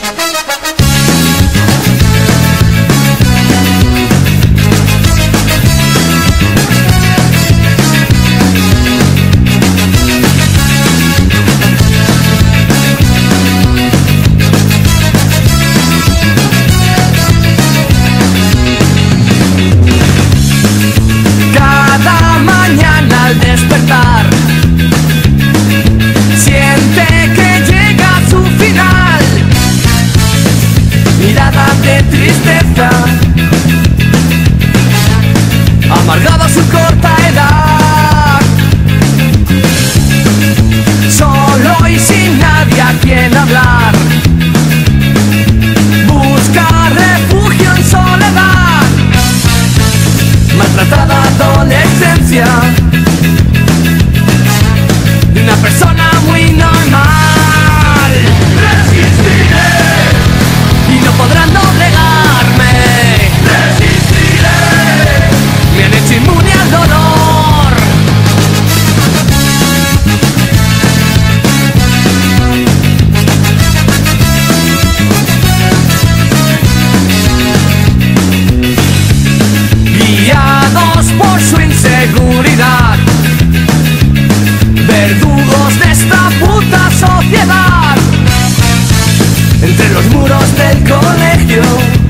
Despertar, siente que llega a su final, mirada de tristeza, amargada su corta edad, solo y sin nadie a quien hablar, busca refugio en soledad, maltratada adolescencia de una persona muy normal. Resistiré y no podrán doblegarme. Resistiré, me han hecho inmune al dolor. Guiados por su inseguridad, verdugos de esta puta sociedad, entre los muros del colegio